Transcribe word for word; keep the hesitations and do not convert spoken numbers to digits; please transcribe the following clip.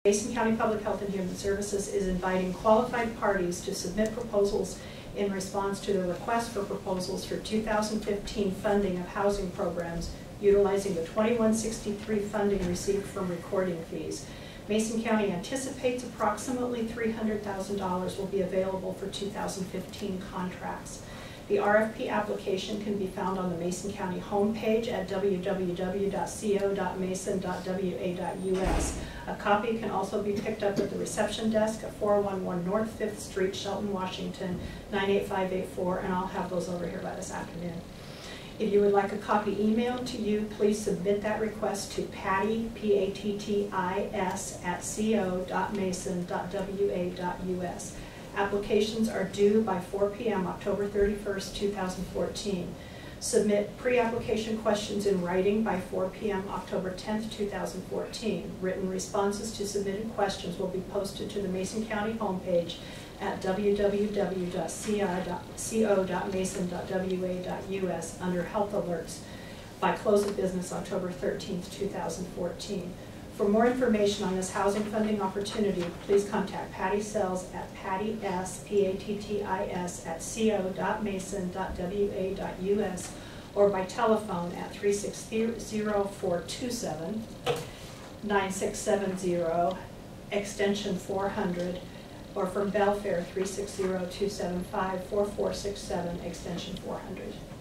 Mason County Public Health and Human Services is inviting qualified parties to submit proposals in response to the request for proposals for two thousand fifteen funding of housing programs utilizing the twenty-one sixty-three funding received from recording fees. Mason County anticipates approximately three hundred thousand dollars will be available for two thousand fifteen contracts. The R F P application can be found on the Mason County homepage at w w w dot co dot mason dot w a dot u s. A copy can also be picked up at the reception desk at four one one North fifth Street, Shelton, Washington, nine eight five eight four, and I'll have those over here by this afternoon. If you would like a copy emailed to you, please submit that request to Patty, P A T T I S, at co dot mason dot w a dot u s. Applications are due by four p m October thirty-first, two thousand fourteen. Submit pre-application questions in writing by four p m October tenth, two thousand fourteen. Written responses to submitted questions will be posted to the Mason County homepage at w w w dot co dot mason dot w a dot u s under Health Alerts by close of business October thirteenth, two thousand fourteen. For more information on this housing funding opportunity, please contact Patty Sells at Patty S, P A T T I S, at co dot mason dot w a dot u s or by telephone at three six zero, four two seven, nine six seven zero, extension four hundred, or from Belfair three six zero, two seven five, four four six seven, extension four hundred.